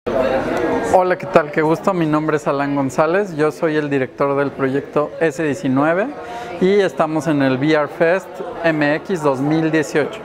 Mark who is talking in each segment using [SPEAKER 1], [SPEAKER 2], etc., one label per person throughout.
[SPEAKER 1] Hola, ¿qué tal? Qué gusto. Mi nombre es Alan González. Yo soy el director del proyecto S19 y estamos en el VR Fest MX 2018.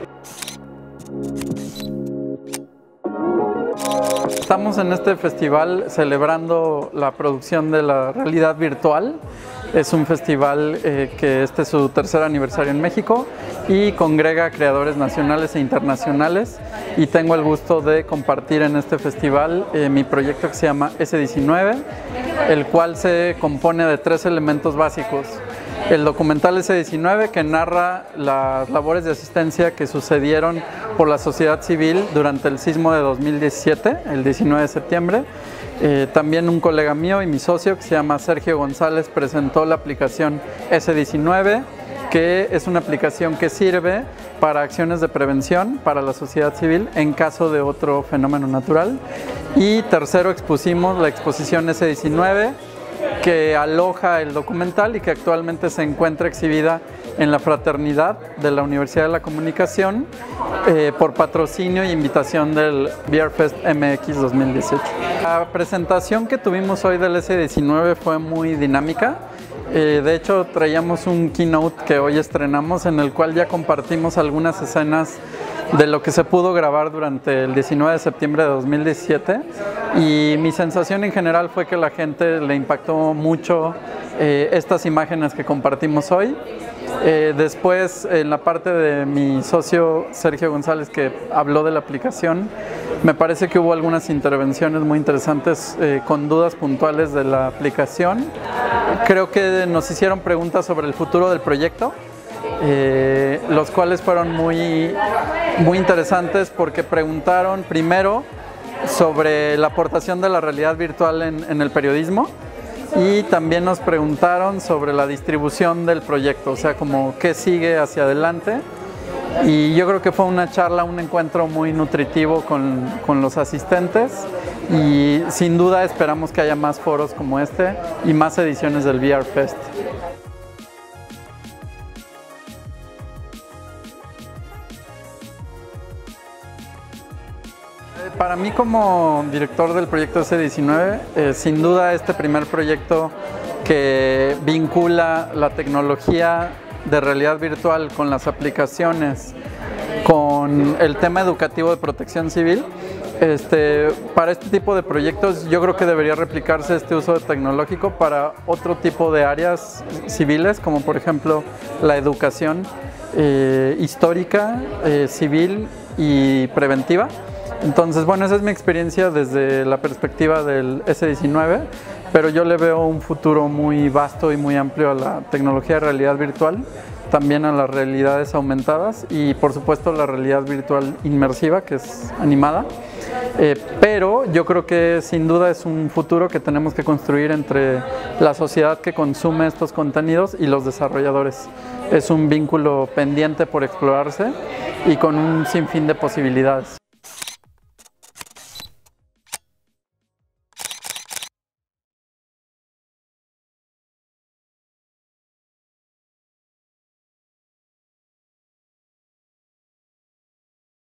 [SPEAKER 1] Estamos en este festival celebrando la producción de la realidad virtual. Es un festival que este es su tercer aniversario en México y congrega a creadores nacionales e internacionales, y tengo el gusto de compartir en este festival mi proyecto que se llama S19, el cual se compone de 3 elementos básicos. El documental S19, que narra las labores de asistencia que sucedieron por la sociedad civil durante el sismo de 2017, el 19 de septiembre. También un colega mío y mi socio, que se llama Sergio González, presentó la aplicación S19, que es una aplicación que sirve para acciones de prevención para la sociedad civil en caso de otro fenómeno natural. Y tercero, expusimos la exposición S19, que aloja el documental y que actualmente se encuentra exhibida en la Fraternidad de la Universidad de la Comunicación por patrocinio e invitación del VR Fest MX 2018. La presentación que tuvimos hoy del S19 fue muy dinámica. De hecho, traíamos un keynote que hoy estrenamos, en el cual ya compartimos algunas escenas de lo que se pudo grabar durante el 19 de septiembre de 2017, y mi sensación en general fue que a la gente le impactó mucho estas imágenes que compartimos hoy. Después, en la parte de mi socio Sergio González, que habló de la aplicación, me parece que hubo algunas intervenciones muy interesantes con dudas puntuales de la aplicación. Creo que nos hicieron preguntas sobre el futuro del proyecto, los cuales fueron muy interesantes, porque preguntaron primero sobre la aportación de la realidad virtual en el periodismo, y también nos preguntaron sobre la distribución del proyecto, o sea, como qué sigue hacia adelante. Y yo creo que fue una charla, un encuentro muy nutritivo con los asistentes, y sin duda esperamos que haya más foros como este y más ediciones del VR Fest. Para mí, como director del proyecto S19, sin duda este primer proyecto que vincula la tecnología de realidad virtual con las aplicaciones, con el tema educativo de protección civil, para este tipo de proyectos yo creo que debería replicarse este uso tecnológico para otro tipo de áreas civiles, como por ejemplo la educación histórica, civil y preventiva. Entonces, bueno, esa es mi experiencia desde la perspectiva del S19, pero yo le veo un futuro muy vasto y muy amplio a la tecnología de realidad virtual, también a las realidades aumentadas y por supuesto la realidad virtual inmersiva, que es animada. Pero yo creo que sin duda es un futuro que tenemos que construir entre la sociedad que consume estos contenidos y los desarrolladores. Es un vínculo pendiente por explorarse y con un sinfín de posibilidades.